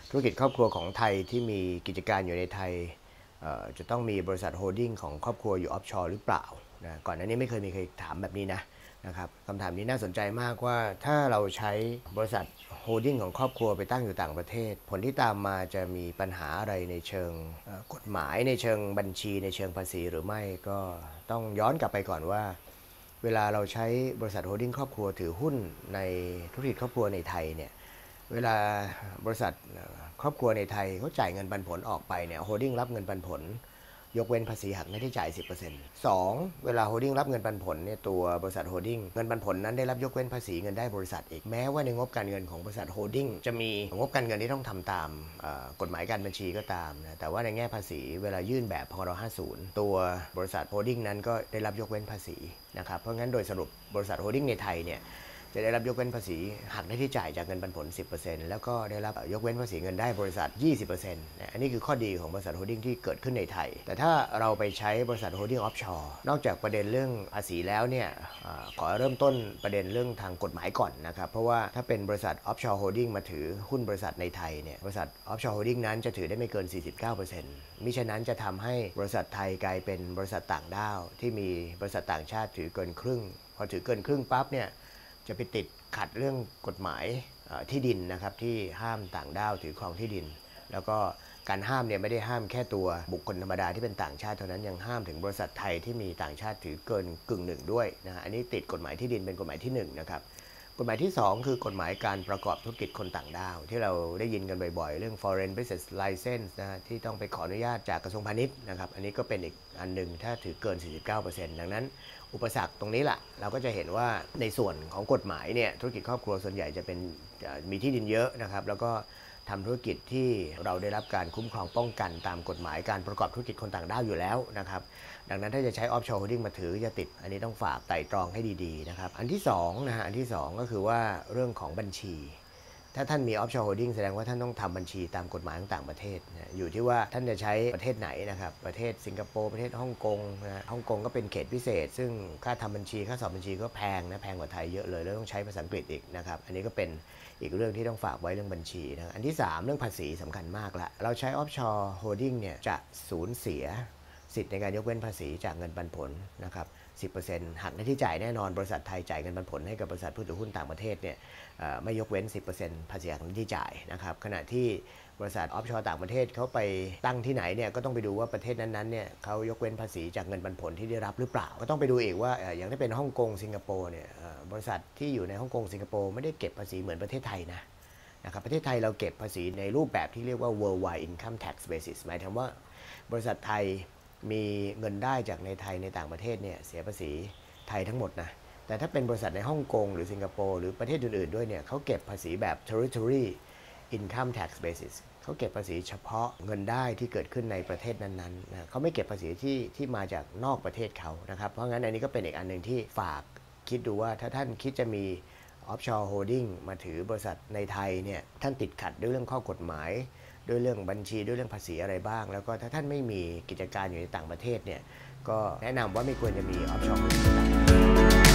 ธุรกิจครอบครัวของไทยที่มีกิจการอยู่ในไทยจะต้องมีบริษัทโฮลดิ้งของครอบครัวอยู่ออฟชอร์หรือเปล่านะก่อนหน้านี้ไม่เคยมีใครถามแบบนี้นะครับคำถามนี้น่าสนใจมากว่าถ้าเราใช้บริษัทโฮลดิ้งของครอบครัวไปตั้งอยู่ต่างประเทศผลที่ตามมาจะมีปัญหาอะไรในเชิงกฎหมายในเชิงบัญชีในเชิงภาษีหรือไม่ก็ต้องย้อนกลับไปก่อนว่าเวลาเราใช้บริษัทโฮลดิ้งครอบครัวถือหุ้นในธุรกิจครอบครัวในไทยเนี่ยเวลาบริษัทครอบครัวในไทยเขาจ่ายเงินปันผลออกไปเนี่ยโฮลดิ้งรับเงินปันผลยกเว้นภาษีหักหน้าที่จ่าย 10% 2. เวลาโฮลดิ้งรับเงินปันผลเนี่ยตัวบริษัทโฮลดิ้งเงินปันผลนั้นได้รับยกเว้นภาษีเงินได้บริษัทอีกแม้ว่าในงบการเงินของบริษัทโฮลดิ้งจะมีงบการเงินที่ต้องทำตามกฎหมายการบัญชีก็ตามนะแต่ว่าในแง่ภาษีเวลายื่นแบบพร50ตัวบริษัทโฮลดิ้งนั้นก็ได้รับยกเว้นภาษีนะครับเพราะงั้นโดยสรุปบริษัทโฮลดิ้งในไทยเนี่ยจะได้รับยกเว้นภาษีหักหน้าที่จ่ายจากเงินปันผล 10% แล้วก็ได้รับยกเว้นภาษีเงินได้บริษัท 20% อันนี้คือข้อดีของบริษัทโฮลดิ้งที่เกิดขึ้นในไทยแต่ถ้าเราไปใช้บริษัทโฮลดิ้งออฟชอร์นอกจากประเด็นเรื่องภาษีแล้วเนี่ยขอเริ่มต้นประเด็นเรื่องทางกฎหมายก่อนนะครับเพราะว่าถ้าเป็นบริษัทออฟชอร์โฮลดิ้งมาถือหุ้นบริษัทในไทยเนี่ยบริษัทออฟชอร์โฮลดิ้งนั้นจะถือได้ไม่เกิน 49%มิฉะนั้นจะทำให้บริษัทไทยกลายเป็นบริษัทต่างด้าวที่มีบริษัทต่างชาติถือเกินครึ่งพอถือเกินครึ่งปั๊บเนี่ยจะไปติดขัดเรื่องกฎหมายที่ดินนะครับที่ห้ามต่างด้าวถือครองที่ดินแล้วก็การห้ามเนี่ยไม่ได้ห้ามแค่ตัวบุคคลธรรมดาที่เป็นต่างชาติเท่านั้นยังห้ามถึงบริษัทไทยที่มีต่างชาติถือเกินกึ่งหนึ่งด้วยนะฮะอันนี้ติดกฎหมายที่ดินเป็นกฎหมายที่1นะครับกฎหมายที่2คือกฎหมายการประกอบธุรกิจคนต่างด้าวที่เราได้ยินกันบ่อยๆเรื่อง foreign business license นะที่ต้องไปขออนุญาตจากกระทรวงพาณิชย์นะครับอันนี้ก็เป็นอีกอันนึงถ้าถือเกิน 49% ดังนั้นอุปสรรคตรงนี้แหละเราก็จะเห็นว่าในส่วนของกฎหมายเนี่ยธุรกิจครอบครัวส่วนใหญ่จะเป็นมีที่ดินเยอะนะครับแล้วก็ทำธุรกิจที่เราได้รับการคุ้มครองป้องกันตามกฎหมายการประกอบธุรกิจคนต่างด้าวอยู่แล้วนะครับดังนั้นถ้าจะใช้ออฟชอร์โฮลดิ้งมาถือจะติดอันนี้ต้องฝากไต่ตรองให้ดีๆนะครับอันที่2นะฮะอันที่2ก็คือว่าเรื่องของบัญชีถ้าท่านมีออฟชอร์โฮลดิ้งแสดงว่าท่านต้องทำบัญชีตามกฎหมายของต่างประเทศนะอยู่ที่ว่าท่านจะใช้ประเทศไหนนะครับประเทศสิงคโปร์ประเทศฮ่องกงนะฮ่องกงก็เป็นเขตพิเศษซึ่งค่าทำบัญชีค่าสอบบัญชีก็แพงนะแพงกว่าไทยเยอะเลยแล้วต้องใช้ภาษาอังกฤษอีกนะครับอันนี้ก็เป็นอีกเรื่องที่ต้องฝากไว้เรื่องบัญชีนะอันที่3เรื่องภาษีสำคัญมากละเราใช้ออฟชอร์โฮลดิ้งเนี่ยจะสูญเสียสิทธิ์ในการยกเว้นภาษีจากเงินปันผลนะครับ 10% หักหน้าที่จ่ายแน่นอนบริษัทไทยจ่ายเงินปันผลให้กับบริษัทผู้ถือหุ้นต่างประเทศเนี่ยไม่ยกเว้น 10% ภาษีหักหน้าที่จ่ายนะครับขณะที่บริษัทออฟชอร์ต่างประเทศเขาไปตั้งที่ไหนเนี่ยก็ต้องไปดูว่าประเทศนั้นๆเนี่ยเขายกเว้นภาษีจากเงินปันผลที่ได้รับหรือเปล่าก็ต้องไปดูอีกว่าอย่างที่เป็นฮ่องกงสิงคโปร์เนี่ยบริษัทที่อยู่ในฮ่องกงสิงคโปร์ไม่ได้เก็บภาษีเหมือนประเทศไทยนะครับประเทศไทยเราเก็บภาษีในรูปแบบที่เรียกว่า worldwide income tax basis หมายถึงว่าบริษัทไทยมีเงินได้จากในไทยในต่างประเทศเนี่ยเสียภาษีไทยทั้งหมดนะแต่ถ้าเป็นบริษัทในฮ่องกงหรือสิงคโปร์หรือประเทศอื่นๆด้วยเนี่ยเขาเก็บภาษีแบบ territory income tax basis เขาเก็บภาษีเฉพาะเงินได้ที่เกิดขึ้นในประเทศนั้นๆนะเขาไม่เก็บภาษีที่มาจากนอกประเทศเขานะครับเพราะงั้นอันนี้ก็เป็นอีกอันหนึ่งที่ฝากคิดดูว่าถ้าท่านคิดจะมีออฟชอร์โฮลดิ้งมาถือบริษัทในไทยเนี่ยท่านติดขัดด้วยเรื่องข้อกฎหมายด้วยเรื่องบัญชีด้วยเรื่องภาษีอะไรบ้างแล้วก็ถ้าท่านไม่มีกิจการอยู่ในต่างประเทศเนี่ยก็แนะนำว่าไม่ควรจะมีออฟชอร์โฮลดิ้ง